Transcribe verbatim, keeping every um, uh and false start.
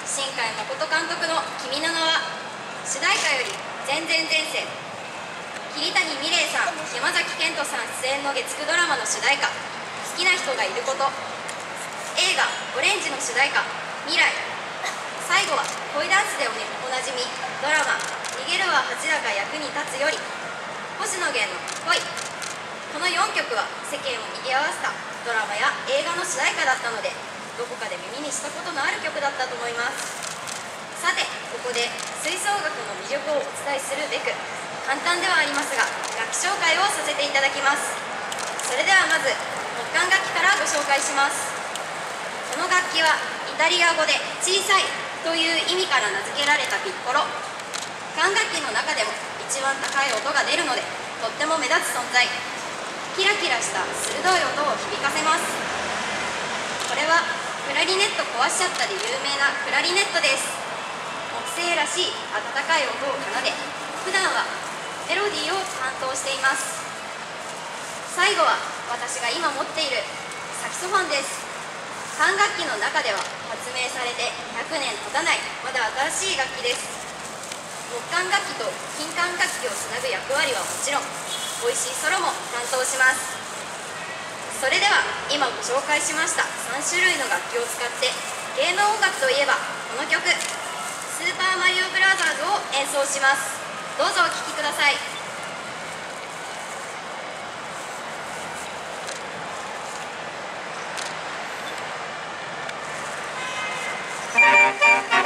新海誠監督の「君の名は」、主題歌より「前前前世」、桐谷美玲さん、山崎賢人さん出演の月9ドラマの主題歌「好きな人がいること」、映画「オレンジ」の主題歌「未来」、最後は恋ダンスでおなじみドラマ「逃げるは恥だが役に立つ」より星野源の「恋」。このよんきょくは世間を賑わせたドラマや映画の主題歌だったので、どこかで耳にしたことのある曲だったと思います。さて、ここで吹奏楽の魅力をお伝えするべく、簡単ではありますが楽器紹介をさせていただきます。それではまず木管楽器からご紹介します。この楽器はイタリア語で小さいという意味から名付けられたピッコロ。管楽器の中でも一番高い音が出るので、とっても目立つ存在。キラキラした鋭い音を響かせます。これはクラリネット壊しちゃったで有名なクラリネットです。木製らしい温かい音を奏で、普段はメロディーを担当しています。最後は私が今持っているサキソフォンです。管楽器の中では発明されてひゃくねん経たないまだ新しい楽器です。木管楽器と金管楽器をつなぐ役割はもちろん、美味しいソロも担当します。それでは今ご紹介しましたさんしゅるいの楽器を使って芸能音楽といえばこの曲「スーパーマリオブラザーズ」を演奏します。どうぞお聴きください。 Thank you.